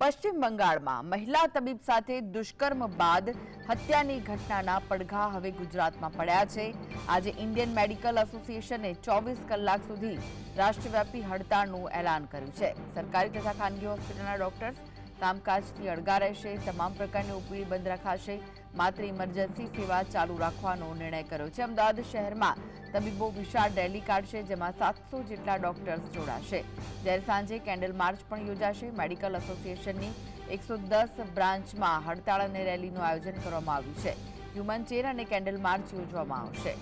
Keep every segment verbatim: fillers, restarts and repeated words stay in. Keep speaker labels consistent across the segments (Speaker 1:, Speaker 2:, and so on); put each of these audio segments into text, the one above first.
Speaker 1: પશ્ચિમ બંગાળમાં મહિલા તબીબ સાથે દુષ્કર્મ બાદ હત્યાની ઘટનાના પડઘા હવે ગુજરાતમાં પડ્યા છે। આજે ઇન્ડિયન મેડિકલ એસોસિએશને ચોવીસ કલાક સુધી રાષ્ટ્રવ્યાપી હડતાળનું એલાન કર્યું છે। સરકારી તથા ખાનગી હોસ્પિટલના ડોક્ટર્સ કામકાજથી અળગા રહેશે। તમામ પ્રકારની ઓપીડી બંધ રખાશે। માત્ર ઇમરજન્સી સેવા ચાલુ રાખવાનો નિર્ણય કર્યો છે। અમદાવાદ શહેરમાં તબીબો વિશાળ રેલી કાઢશે, જેમાં સાતસો જેટલા ડોક્ટર્સ જોડાશે। જ્યારે સાંજે કેન્ડલ માર્ચ પણ યોજાશે। મેડિકલ એસોસિએશનની એકસો દસ બ્રાન્ચમાં હડતાળ અને રેલીનું આયોજન કરવામાં આવ્યું છે। હ્યુમન ચેન અને કેન્ડલ માર્ચ યોજવામાં આવશે।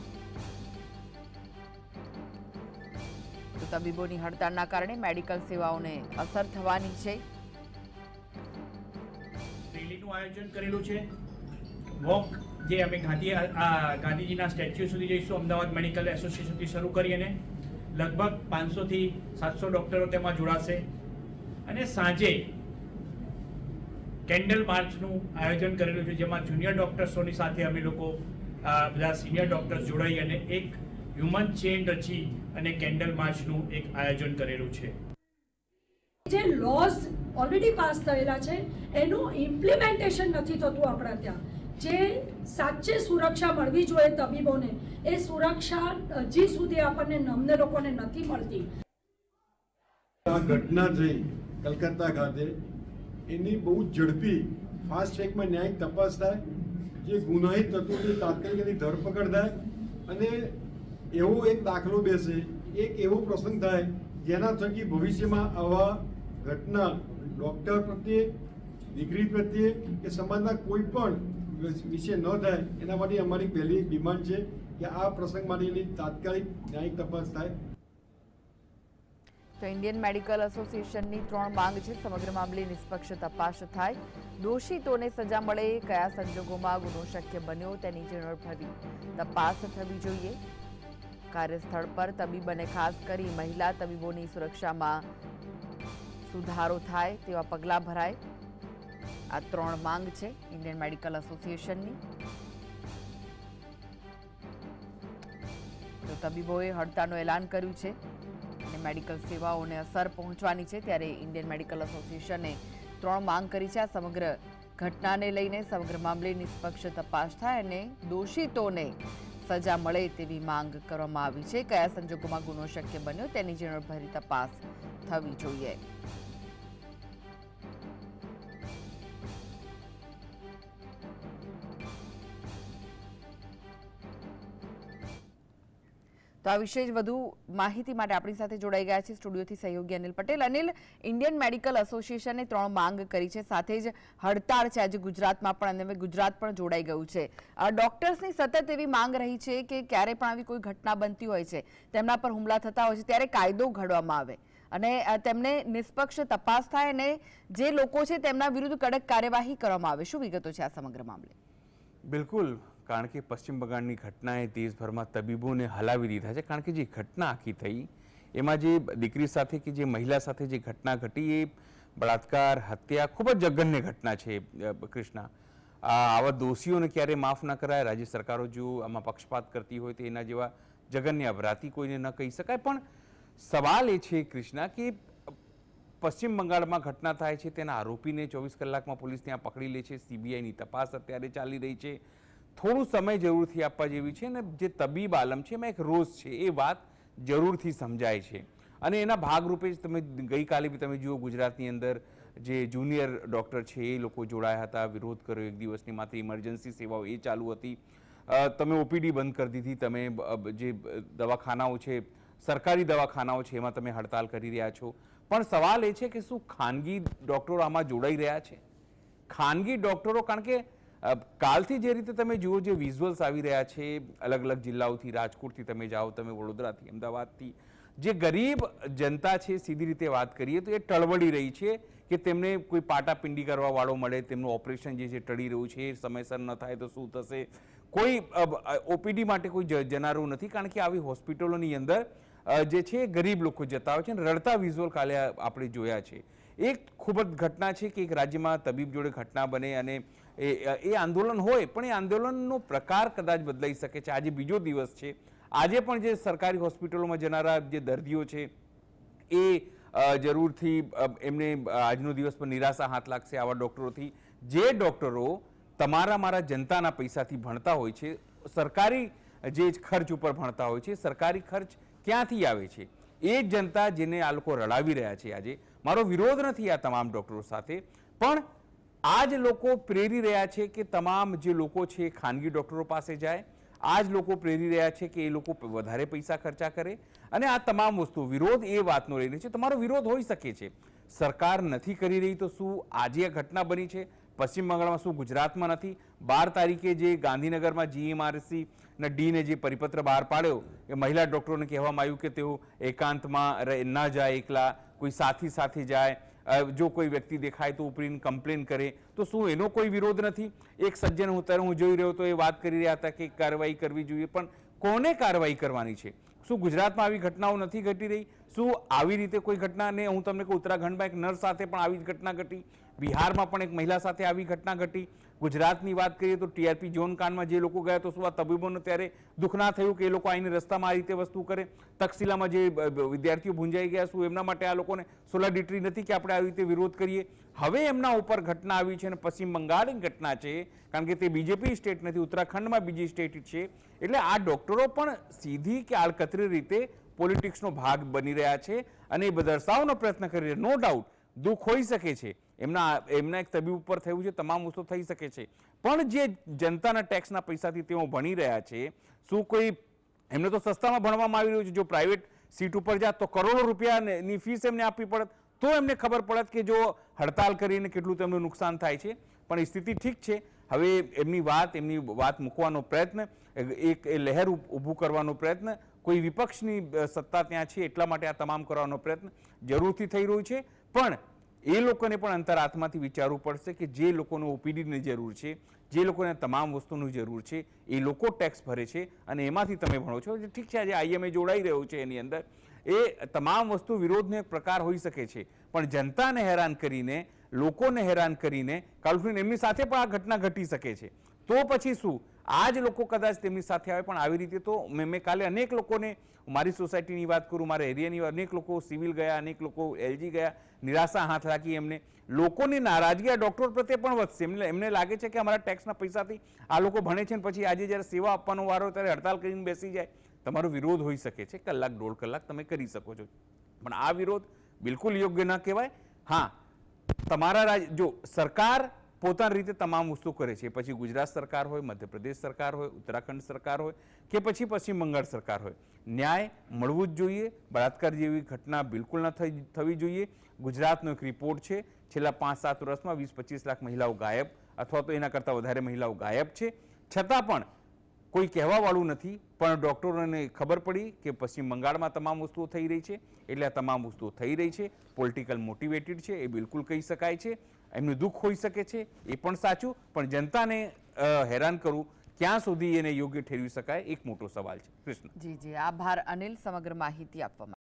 Speaker 1: તો તબીબોની હડતાળના કારણે મેડિકલ સેવાઓને અસર થવાની છે।
Speaker 2: રેલીનું આયોજન કરેલું છે। વોક જે અમે ગાંધી ગાંધીજીના સ્ટેચ્યુ સુધી જઈશું, અમદાવાદ મેડિકલ એસોસિએશનથી શરૂ કરી અને લગભગ પાંચસોથી સાતસો ડૉક્ટરો તેમાં જોડાશે। અને સાંજે કેન્ડલ માર્ચનું આયોજન કરેલું છે, જેમાં જુનિયર ડૉક્ટર્સોની સાથે અમે લોકો બધા સિનિયર ડૉક્ટર્સ જોડાઈ અને એક હ્યુમન ચેન રચી અને કેન્ડલ માર્ચનું એક આયોજન કરેલું છે।
Speaker 3: જે લોઝ ઓલરેડી પાસ થયેલા છે એનું ઇમ્પ્લિમેન્ટેશન નથી થતું આપણા ત્યાં। જે સાચે સુરક્ષા મળવી જોઈએ તબીબોને, એ સુરક્ષા હજી સુધી આપણને નમને લોકોને નથી મળતી।
Speaker 4: આ ઘટના થઈ કલકત્તા ખાતે, એની બહુ ઝડપી ફાસ્ટ ટ્રેકમાં ન્યાયિક તપાસ થાય, જે ગુનાહિત તત્વોની તાત્કાલિક એની ધરપકડ થાય અને એવો એક દાખલો બેસે, એક એવો પ્રસંગ થાય જેના થકી ભવિષ્યમાં આવા ઘટના ડૉક્ટર પ્રત્યે, દીકરી પ્રત્યે કે સમાજના કોઈ પણ વિશે ન થાય, એના માટે અમારી પહેલી ડિમાન્ડ છે કે આ પ્રસંગ માટેની તાત્કાલિક ન્યાયિક તપાસ થાય।
Speaker 1: તો ઇન્ડિયન મેડિકલ એસોસિએશનની ત્રણ માંગ છે। સમગ્ર મામલે નિષ્પક્ષ તપાસ થાય, દોષિતોને સજા મળે, કયા સંજોગોમાં ગુનો શક્ય બન્યો તેની ઝીણવટભરી તપાસ થવી જોઈએ। કાર્યસ્થળ પર તબીબ અને ખાસ કરી મહિલા તબીબોની સુરક્ષામાં સુધારો થાય તેવા પગલાં ભરાય। આ ત્રણ માંગ છે ઇન્ડિયન મેડિકલ એસોસિએશનની। તો તબીબોએ હડતાળનું એલાન કર્યું છે અને મેડિકલ સેવાઓને અસર પહોંચવાની છે, ત્યારે ઇન્ડિયન મેડિકલ એસોસિએશને ત્રણ માંગ કરી છે। આ સમગ્ર ઘટનાને લઈને સમગ્ર મામલે નિષ્પક્ષ તપાસ થાય અને દોષિતોને સજા મળે તેવી માંગ કરવામાં આવી છે। કયા સંજોગોમાં ગુનો શક્ય બન્યો તેની ઝીણવટભરી તપાસ થવી જોઈએ। તો આ વિશે વધુ માહિતી માટે આપણી સાથે જોડાઈ ગયા છે સ્ટુડિયોથી સહયોગી અનિલ પટેલ। અનિલ, ઇન્ડિયન મેડિકલ એસોસિએશને ત્રણ માંગ કરી છે, સાથે જ હડતાળ છે આજે ગુજરાતમાં પણ, અને ગુજરાત પણ જોડાઈ ગયું છે। ડોક્ટર્સની સતત એવી માંગ રહી છે કે ક્યારે પણ આવી કોઈ ઘટના બનતી હોય છે, તેમના પર હુમલા થતા હોય છે, ત્યારે કાયદો ઘડવામાં આવે અને તેમને નિષ્પક્ષ તપાસ થાય અને જે લોકો છે તેમના વિરુદ્ધ કડક કાર્યવાહી કરવામાં આવે। શું વિગતો છે આ સમગ્ર મામલે?
Speaker 5: બિલકુલ, કારણ કે પશ્ચિમ બંગાળની ઘટનાએ દેશભરમાં તબીબોને હલાવી દીધા છે। કારણ કે જે ઘટના આખી થઈ એમાં જે દીકરી સાથે કે જે મહિલા સાથે જે ઘટના ઘટી એ બળાત્કાર, હત્યા ખૂબ જ જઘન્ય ઘટના છે। કૃષ્ણા, આવા દોષીઓને ક્યારે માફ ન કરાય। રાજ્ય સરકારો જો આમાં પક્ષપાત કરતી હોય તો એના જેવા જઘન્ય અપરાધી કોઈને ન કહી શકાય। પણ સવાલ એ છે કૃષ્ણા કે પશ્ચિમ બંગાળમાં ઘટના થાય છે, તેના આરોપીને ચોવીસ કલાકમાં પોલીસ ત્યાં પકડી લે છે। સીબીઆઈની તપાસ અત્યારે ચાલી રહી છે। થોડું સમય જરૂરથી આપવા જેવી છે અને જે તબીબ આલમ છે એમાં એક રોષ છે, એ વાત જરૂરથી સમજાય છે। અને એના ભાગરૂપે જ તમે ગઈકાલે બી તમે જુઓ ગુજરાતની અંદર જે જુનિયર ડૉક્ટર છે એ લોકો જોડાયા હતા, વિરોધ કર્યો એક દિવસની, માત્ર ઇમરજન્સી સેવાઓ એ ચાલુ હતી। તમે ઓપીડી બંધ કરી દીધી, તમે જે દવાખાનાઓ છે, સરકારી દવાખાનાઓ છે એમાં તમે હડતાલ કરી રહ્યા છો। પણ સવાલ એ છે કે શું ખાનગી ડૉક્ટરો આમાં જોડાઈ રહ્યા છે? ખાનગી ડૉક્ટરો, કારણ કે કાલથી જે રીતે તમે જુઓ જે વિઝ્યુઅલ્સ આવી રહ્યા છે અલગ અલગ જિલ્લાઓથી, રાજકોટથી તમે જાઓ, તમે વડોદરાથી, અમદાવાદથી, જે ગરીબ જનતા છે સીધી રીતે વાત કરીએ તો એ ટળવળી રહી છે કે તેમને કોઈ પાટાપિંડી કરવા વાળો મળે, તેમનું ઓપરેશન જે છે ટળી રહ્યું છે, સમયસર ન થાય તો શું થશે, કોઈ ઓપીડી માટે કોઈ જનારું નથી। કારણ કે આવી હોસ્પિટલોની અંદર જે છે ગરીબ લોકો જતા હોય છે અને રડતા વિઝ્યુઅલ કાલે આપણે જોયા છે। એક ખૂબ જ ઘટના છે કે એક રાજ્યમાં તબીબ જોડે ઘટના બને અને એ આંદોલન હોય, પણ એ આંદોલનનો પ્રકાર કદાચ બદલાઈ શકે છે। આજે બીજો દિવસ છે, આજે પણ જે સરકારી હોસ્પિટલોમાં જનારા જે દર્દીઓ છે એ જરૂરથી એમને આજનો દિવસ પર નિરાશા હાથ લાગશે આવા ડૉક્ટરોથી. જે ડૉક્ટરો તમારા મારા જનતાના પૈસાથી ભણતા હોય છે, સરકારી જે ખર્ચ ઉપર ભણતા હોય છે, સરકારી ખર્ચ ક્યાંથી આવે છે? એ જ જનતા જેને આ લોકો રડાવી રહ્યા છે. આજે મારો વિરોધ નથી આ તમામ ડૉક્ટરો સાથે, પણ આ જ લોકો પ્રેરી રહ્યા છે કે તમામ જે લોકો છે એ ખાનગી ડૉક્ટરો પાસે જાય. આ જ લોકો પ્રેરી રહ્યા છે કે એ લોકો વધારે પૈસા ખર્ચા કરે. અને આ તમામ વસ્તુ વિરોધ એ વાતનો લઈને છે. તમારો વિરોધ હોઈ શકે છે, સરકાર નથી કરી રહી તો શું આજે આ ઘટના બની છે પશ્ચિમ બંગાળમાં, શું ગુજરાતમાં નથી? બાર તારીખે જે ગાંધીનગરમાં જીએમઆરસી ના ડીને જે પરિપત્ર બહાર પાડ્યો એ મહિલા ડૉક્ટરોને કહેવામાં આવ્યું કે તેઓ એકાંતમાં ન જાય, એકલા કોઈ સાથી સાથે જાય, જો કોઈ વ્યક્તિ દેખાય તો ઉપરીને કમ્પ્લેન કરે. તો શું એનો કોઈ વિરોધ નથી? એક સજ્જન હું ત્યારે હું જોઈ રહ્યો તો એ વાત કરી રહ્યા હતા કે કાર્યવાહી કરવી જોઈએ, પણ કોને કાર્યવાહી કરવાની છે? શું ગુજરાતમાં આવી ઘટનાઓ નથી ઘટી રહી? શું આવી રીતે કોઈ ઘટના, ને હું તમને કહું ઉત્તરાખંડમાં એક નર્સ સાથે પણ આવી જ ઘટના ઘટી, બિહારમાં પણ એક મહિલા સાથે આવી ઘટના ઘટી. ગુજરાતની વાત કરીએ તો ટીઆરપી ઝોન કાંડમાં જે લોકો ગયા તો શું આ તબીબોને ત્યારે દુઃખ ના થયું કે એ લોકો આવીને રસ્તામાં આ રીતે વસ્તુ કરે? તક્ષશિલામાં જે વિદ્યાર્થીઓ ભૂંજાઈ ગયા, શું એમના માટે આ લોકોને સોલિડારિટી નથી કે આપણે આવી રીતે વિરોધ કરીએ? હવે એમના ઉપર ઘટના આવી છે અને પશ્ચિમ બંગાળની ઘટના છે, કારણ કે તે બીજેપી સ્ટેટ નથી, ઉત્તરાખંડમાં બીજી સ્ટેટ છે. એટલે આ ડૉક્ટરો પણ સીધી કે આડકતરી રીતે પોલિટિક્સનો ભાગ બની રહ્યા છે અને એ દર્શાવવાનો પ્રયત્ન કરી રહ્યા. નો ડાઉટ દુઃખ હોઈ શકે છે, એમના એમના એક તબીબ ઉપર થયું છે, તમામ વસ્તુ થઈ શકે છે, પણ જે જનતાના ટેક્સના પૈસાથી તેઓ ભણી રહ્યા છે, શું કોઈ એમને તો સસ્તામાં ભણવામાં આવી રહ્યું છે? જો પ્રાઇવેટ સીટ ઉપર જાત તો કરોડો રૂપિયાની ફીસ એમને આપવી પડત, તો એમને ખબર પડત કે જો હડતાલ કરીને કેટલું તેમનું નુકસાન થાય છે. પણ સ્થિતિ ઠીક છે. હવે એમની વાત એમની વાત મૂકવાનો પ્રયત્ન, એક લહેર ઊભું કરવાનો પ્રયત્ન, કોઈ વિપક્ષની સત્તા ત્યાં છે એટલા માટે આ તમામ કરવાનો પ્રયત્ન જરૂરથી થઈ રહ્યું છે. પણ એ લોકોને પણ અંતરાત્માથી વિચારવું પડશે કે જે લોકોને ઓપીડીની જરૂર છે, જે લોકોને તમામ વસ્તુની જરૂર છે, એ લોકો ટેક્સ ભરે છે અને એમાંથી તમે ભણો છો. ઠીક છે, આજે આઈએમએ જોડાઈ રહ્યું છે એની અંદર, એ તમામ વસ્તુ વિરોધનો એક પ્રકાર હોઈ શકે છે, પણ જનતાને હેરાન કરીને, લોકોને હેરાન કરીને કાલથી એમની સાથે પણ આ ઘટના ઘટી શકે છે. તો પછી શું આ જ લોકો કદાચ તેમની સાથે આવે? પણ આવી રીતે તો મેં મેં કાલે અનેક લોકોને, મારી સોસાયટીની વાત કરું, મારા એરિયાની, અનેક લોકો સિવિલ ગયા, અનેક લોકો એલજી ગયા, નિરાશા હાથ લાગી એમને. લોકોની નારાજગી આ ડૉક્ટર પ્રત્યે પણ વધશે. એમને એમને લાગે છે કે અમારા ટેક્સના પૈસાથી આ લોકો ભણે છે, ને પછી આજે જ્યારે સેવા આપવાનો વારો ત્યારે હડતાલ કરીને બેસી જાય. તમારો વિરોધ હોઈ શકે છે, કલાક દોઢ કલાક તમે કરી શકો છો, પણ આ વિરોધ બિલકુલ યોગ્ય ન કહેવાય. હા, તમારા રાજ જો સરકાર પોતાની રીતે તમામ વસ્તુ કરે છે, પછી ગુજરાત સરકાર હોય, મધ્યપ્રદેશ સરકાર હોય, ઉત્તરાખંડ સરકાર હોય કે પછી પશ્ચિમ બંગાળ સરકાર હોય, ન્યાય મળવું જ જોઈએ. બળાત્કાર જેવી ઘટના બિલકુલ ન થવી જોઈએ. ગુજરાતનો એક રિપોર્ટ છે, છેલ્લા પાંચ સાત વર્ષમાં વીસ પચીસ લાખ મહિલાઓ ગાયબ અથવા તો એના કરતાં વધારે મહિલાઓ ગાયબ છે, છતાં પણ કોઈ કહેવાવાળું નથી. પણ ડૉક્ટરોને ખબર પડી કે પશ્ચિમ બંગાળમાં તમામ વસ્તુઓ થઈ રહી છે, એટલે આ તમામ વસ્તુઓ થઈ રહી છે, પોલિટિકલ મોટિવેટેડ છે, એ બિલકુલ કહી શકાય છે. એમનું દુઃખ હોઈ શકે છે, એ પણ સાચું, પણ જનતાને હેરાન કરવું ક્યાં સુધી એને યોગ્ય ઠેરવી શકાય એક મોટો સવાલ છે. કૃષ્ણ.
Speaker 1: જી જી, આભાર અનિલ સમગ્ર માહિતી આપવા માટે.